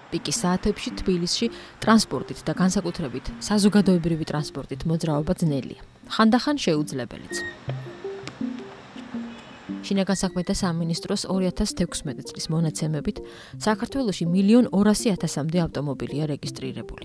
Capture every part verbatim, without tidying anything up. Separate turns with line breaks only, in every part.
პიკის საათებში თბილისში ტრანსპორტით და განსაკუთრებით საზოგადოებრივი ტრანსპორტით მოძრაობა ძნელია. ხანდახან შეუძლებელიც. შინაგან საქმეთა სამინისტროს ორი ათას თექვსმეტი წლის მონაცემებით საქართველოში მილიონ ორასი ათასამდე ავტომობილია რეგისტრირებული.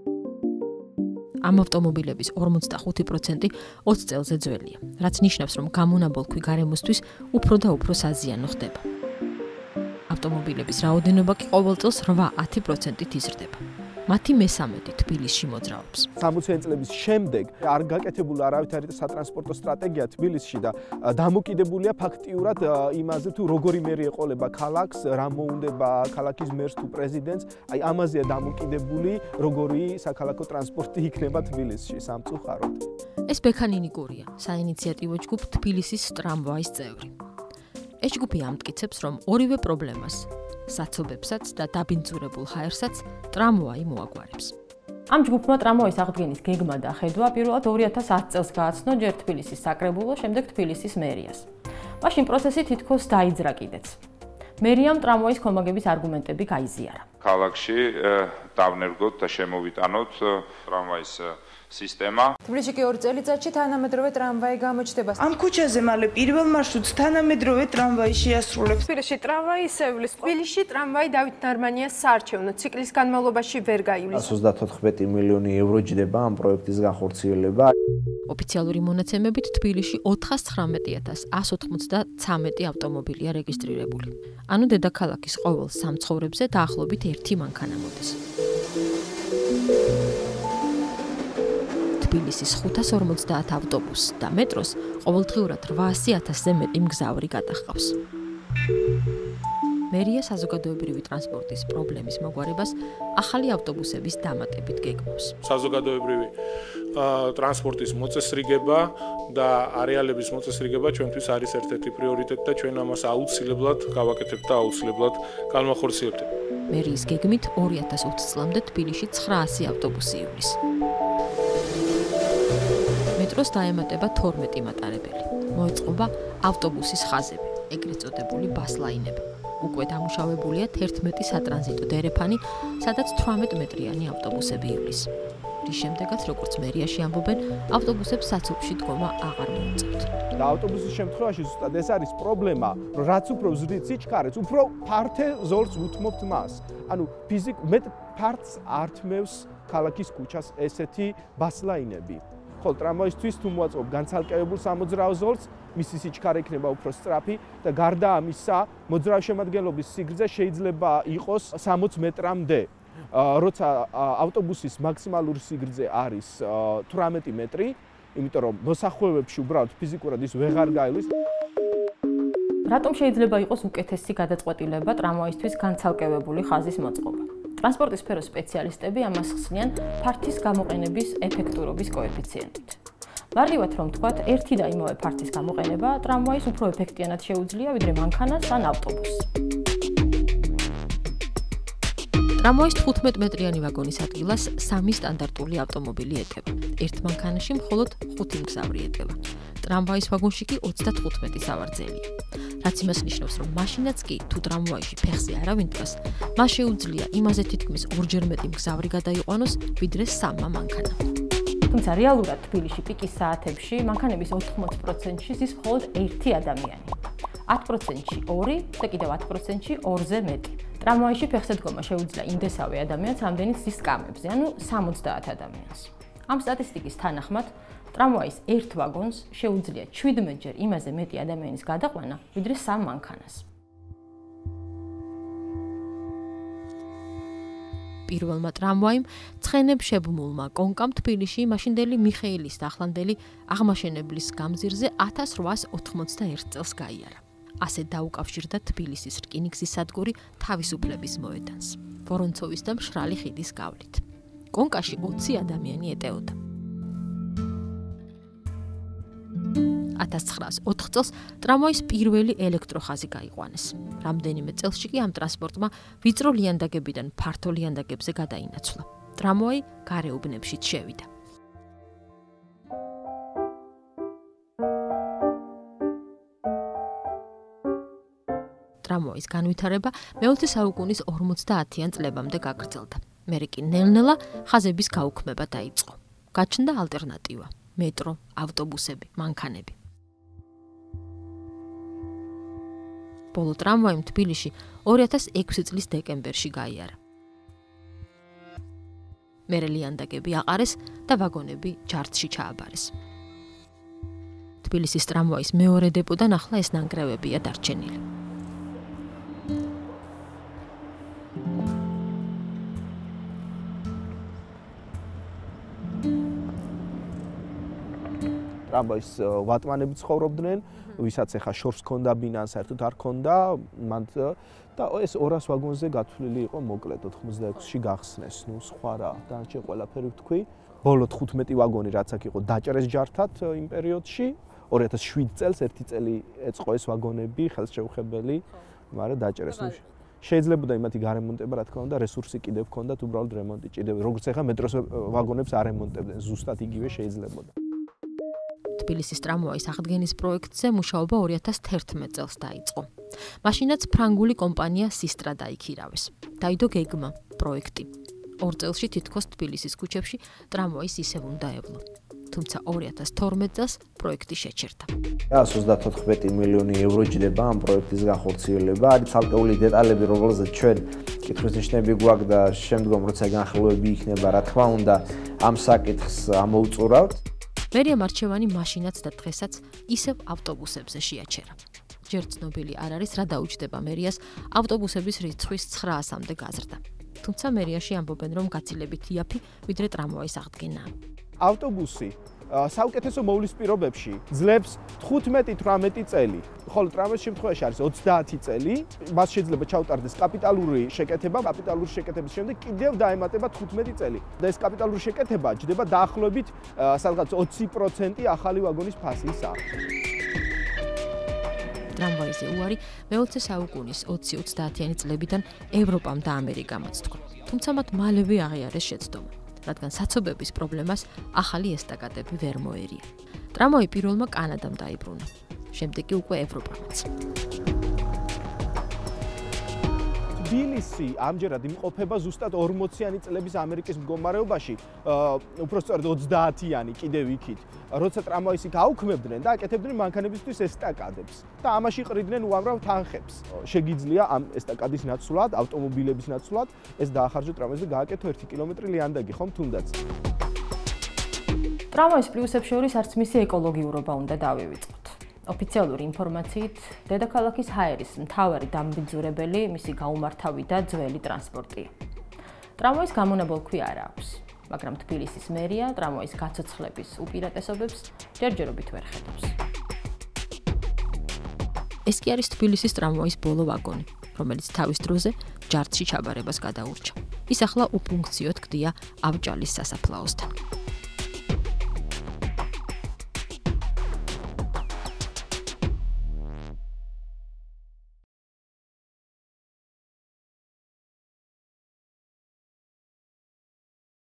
ამ ავტომობილების ორმოცდახუთი პროცენტი ოცი წელზე ძველია, რაც ნიშნავს, რომ გამონაბოლქვი გარემოსთვის უფრო და უფრო საზიანო ხდება. ავტომობილების რაოდენობა კი ყოველ წელს რვა ათი პროცენტით იზრდება. მათი მესამედი თბილისში მოძრაობს.
სამოციანი წლების შემდეგ არ გაკეთებულა არავითარი სატრანსპორტო სტრატეგია თბილისში და დამოკიდებულია ფაქტიურად იმაზე, თუ როგორი მერი ეყოლება ქალაქს, რა მოუნდება ქალაქის მერს თუ პრეზიდენტს, აი ამაზეა დამოკიდებული, როგორი საქალაქო ტრანსპორტი იქნება თბილისში სამწუხაროდ.
ეს ბექანინი გურია, საინიციატივო ჯგუფ თბილისის ტრამვაის წევრი. ეს ჯგუფი ამტკიცებს, რომ ორივე პრობლემას საცობებსაც და დაბინძურებულ ჰაერსაც ტრამვაი მოაგვარებს.
ამ ჯგუფმა ტრამვაის აღდგენის გეგმა და ხედვა პირველად ორი ათას ათი წელს გააცნო ჯერ თბილისის საკრებულო, შემდეგ თბილისის მერიას. მაშინ პროცესი თითქოს დაიძრა კიდეც. მერიამ ტრამვაის ქომაგების არგუმენტები გაიზიარა.
ქალაქში დავნერგოთ და შემოვიტანოთ ტრამვაის სისტემა.
თბილისში კი ორი წელიწადში თანამედროვე ტრამვაი გამოჩნდება.
ამ ქუჩაზე მალე პირველ მარშრუტს თანამედროვე ტრამვაი შეასრულებს.
თბილისში ტრამვაი ისევლის. თბილისში ტრამვაი დავით ნარმანიას საარჩევნო ციკლის განმავლობაში ვერ გაივლის.
ათას ოცდაოთხმეტი მილიონი ევრო ჯდება ამ პროექტის განხორციელება.
ოფიციალური მონაცემებით თბილისში ოთხას ცხრამეტი ათას ათს ოცდამოცდამეტი ავტომობილია რეგისტრირებული. ანუ დედაქალაქის ყოველ სამ ცხოვრებზე დაახლოებით ერთი მანქანა მოდის. თბილისის ხუთას ორმოცდაათ ავტობუსს და მეტროს ყოველდღიურად რვაასი ათასზე მეტი მგზავრი გადაჰყავს. მერია საზოგადოებრივი ტრანსპორტის პრობლემის მოგვარებას ახალი ავტობუსების დამატებით გეგმავს.
საზოგადოებრივი ტრანსპორტის მოწესრიგება და არეალების მოწესრიგება ჩვენთვის არის ერთ-ერთი პრიორიტეტი და ჩვენ ამას აუცილებლად გავაკეთებთ და აუცილებლად განვახორციელებთ.
მერიის გეგმით ორი ათას ოცი წლამდე თბილისში ცხრაასი ავტობუსი ივლის. მეტროს დაემატება თორმეტი მატარებელი. მოეწყობა ავტობუსის ხაზები, ეგრეთ წოდებული ბასლაინები. უკვე დამუშავებულია თერთმეტი სატრანზიტო დერეფანი, სადაც თვრამეტ მეტრიანი ავტობუსები ივლის. რის შემდეგაც, როგორც მერიაში ამბობენ, ავტობუსებს საცობში დგომა აღარ მოუწევთ.
და ავტობუსის შემთხვევაში ზუსტად ეს არის პრობლემა, რომ რაც უფრო ზრდით სიჩქარეც, უფრო ფართე ზოლს უთმობთ მას. ანუ ფიზიკ მეტ ფართს ართმევს ქალაქის ქუჩას ესეთი ბასლაინები. ხოლო ტრამვაისთვის თუ მოაწყობ განცალკევებულ სამოძრაო ზოლს, მისი სიჩქარე იქნება უფრო სწრაფი და გარდა ამისა, მოძრაო შემადგენლობის სიგრძე შეიძლება იყოს სამოცი მეტრამდე. როცა ავტობუსის მაქსიმალური სიგრძე არის თვრამეტი მეტრი, იმიტომ რომ მოსახლეებში უბრალოდ ფიზიკურად ის ვეღარ გაივლის.
რატომ შეიძლება იყოს უკეთესი გადაწყვეტილება ტრამვაისთვის განცალკევებული ხაზის მოწყობა? ტრანსპორტის სფეროს სპეციალისტები ამას ხსნიან ფართის გამოყენების ეფექტურობის კოეფიციენტით. ვარგივად რომ თქვათ, ერთი და იმავე ფართის გამოყენება ტრამვაის უფრო ეფექტიანად შეუძლია, ვიდრე მანქანას ან ავტობუსს.
ტრამვაის თხუთმეტ მეტრიანი ვაგონის ადგილას სამი სტანდარტული ავტომობილი ეტევა. ერთ მანქანაში მხოლოდ ხუთი მგზავრი ეტევა. ტრამვაის ვაგონში კი ოცდათხუთმეტი სავარძელია. რაც იმას ნიშნავს, რომ მაშინაც კი თუ ტრამვაიში ფეხზე არავინ დგას, მას შეუძლია იმაზე თითქმის ორჯერ მეტი მგზავრი გადაიყვანოს, ვიდრე სამმა მანქანამ.
თუმცა რეალურად თბილისში პიკის საათებში მანქანების ოთხმოცი პროცენტში ზის მხოლოდ ერთი ადამიანი. ათი პროცენტში ორი და კიდევ ათი პროცენტში ორზე მეტი. ტრამვაიში ფეხზე დგომა შეუძლია იმდესავე ადამიანს, რამდენიც ზის სკამებზე, ანუ სამოცდაათ ადამიანს. ამ სტატისტიკის თანახმად, ტრამვაის ერთ ვაგონს შეუძლია შვიდმეტჯერ იმაზე მეტი ადამიანის გადაყვანა, ვიდრე სამ მანქანას.
პირველმა ტრამვაიმ ცხენებშებმულმა კონკამ თბილისში მაშინდელი მიხეილის და ახლანდელი აღმაშენებლის გამზირზე ათას რვაას ოთხმოცდაერთ წელს გაიარა. ასე დაუკავშირდა თბილისის რკინიგზის სადგური თავისუფლების მოედანს, ვორონცოვის და მშრალი ხიდის გავლით. კონკაში ოცი ადამიანი ეტეოდა. ათას ცხრაას ოთხ წელს ტრამვაის პირველი ელექტროხაზი გაიყვანეს. რამდენიმე წელში კი ამ ტრანსპორტმა ვიწრო ლიანდაგებიდან ფართო ლიანდაგებზე გადაინაცვლა. ტრამვაი გარეუბნებშიც შევიდა. ტრამვაის განვითარება მეოცე საუკუნის ორმოცდაათიან წლებამდე გაგრძელდა. მერე კი ნელ-ნელა ხაზების გაუქმება დაიწყო. გაჩნდა ალტერნატივა: მეტრო, ავტობუსები, მანქანები. ბოლო ტრამვაიმ თბილისში ორი ათას ექვსი წლის დეკემბერში გაიარა. მერე ლიანდაგები აყარეს და ვაგონები ჯარცში ჩააბარეს. თბილისის ტრამვაის მეორე დეპოდან ახლა ეს ნანგრევებია დარჩენილი.
ტრამვაის ვატმანები ცხოვრობდნენ, ვისაც ახლა შორს ჰქონდა ბინა, საერთოდ არ ჰქონდა, მან და ეს ორას ვაგონზე გათვლილი იყო მოკლედ ოთხმოცდაექვსში გახსნეს. ნუ სხვა რა, დანარჩენ ყველაფერი ვთქვი. ბოლო თხუთმეტი ვაგონი რაც აქ იყო დაჭერეს ჯართად იმ პერიოდში. ორი ათას შვიდ წელს ერთი წელი ეწყო ეს ვაგონები, ხელშეუხებელი, მაგრამ დაჭერეს. შეიძლება იმათი გარემონტება, რა თქმა უნდა, რესურსი კიდევ ჰქონდათ, უბრალოდ რემონტი კიდევ. როგორც ახლა მეტროს ვაგონებს არ ემონტებდნენ, ზუსტად იგივე შეიძლებოდა.
თბილისის ტრამვაის აღდგენის პროექტზე მუშაობა ორი ათას თერთმეტ წელს დაიწყო. მაშინაც ფრანგული კომპანია სისტრა დაიქირავეს. დაიდო გეგმა, პროექტი. ორ წელში თითქოს თბილისის ქუჩებში ტრამვაის ისევ უნდა ევლო. თუმცა ორი ათას თორმეტ წელს პროექტი შეჩერდა.
ას ოცდათოთხმეტი მილიონი ევრო ჯდება ამ პროექტის განხორციელება. არის ცალკეული დეტალები, რომელზეც ჩვენ კითხვის ნიშნები გვაქვს და შემდგომ როცა განხილვები იქნება, რა თქმა უნდა, ამ საკითხს ამოუწურავთ.
მერია მარჩევანი მაშინაც და დღესაც ისევ ავტობუსებზე შეაჩერა. ჯერ ცნობილი არ არის, რა დაუჯდება მერიას ავტობუსების რიცხვის ცხრაასამდე გაზრდა. თუმცა მერიაში ამბობენ, რომ გაცილებით იაფი, ვიდრე ტრამვაის აღდგენა.
ავტობუსი საუკეთესო მოვლის პირობებში ძლებს თხუთმეტი თვრამეტი წელი. ხოლო ტრამვაის შემთხვევაში არის ოცდაათი წელი. მას შეიძლება ჩაუტარდეს კაპიტალური შეკეთება, კაპიტალური შეკეთების შემდეგ კიდევ დაემატება თხუთმეტი წელი. და ეს კაპიტალური შეკეთება ჯდება დაახლოებით სადღაც ოცი პროცენტი ახალი ვაგონის ფასისა.
ტრამვაიზე უარი მეოცე საუკუნის ოცი ოცდაათიანი წლებიდან ევროპამ და ამერიკამაც თქვა. თუმცა მათ მალევე აღიარეს შეცდომა. რადგან საცობების პრობლემას ახალი ესტაკადები ვერ მოერია. ტრამვაი პირველმა კანადამ დაიბრუნა. შემდეგ კი უკვე ევროპამაც.
თბილისი ამჯერად იმყოფება ზუსტად ორმოციანი წლების ამერიკის მდგომარეობაში, უпростоრად ოცდაათიანი კიდევ იქით. როცა ტრამვაის იქ აუქმებდნენ და აკეთებდნენ მანქანებისთვის ესტაკადებს და ამაში ყრიდნენ უამრავ თანხებს. შეგიძლია ამ ესტაკადის ნაცვლად, ავტომობილების ნაცვლად ეს დაახარჯო ტრამვაიზე და გააკეთო ერთი კილომეტრი ლიანდაგი, ხომ თუნდაც.
ტრამვაის პლუსებს შორის არც მისი ეკოლოგიურობა უნდა დავივიწყოთ. ოფიციალური ინფორმაციით, დედაქალაქის ჰაერის მთავარი დამბინძურებელი მისი გაუმართავი და ძველი ტრანსპორტია. ტრამვაის გამონაბოლქვი არ აქვს, მაგრამ თბილისის მერია ტრამვაის გაცოცხლების უპირატესობებს ჯერჯერობით ვერ ხედავს.
ეს კი არის თბილისის ტრამვაის ბოლო ვაგონი, რომელიც თავის დროზე ჯარცში ჩაბარებას გადაურჩა. ის ახლა უფუნქციოდ გდია ავჭალის სასაფლაოსთან.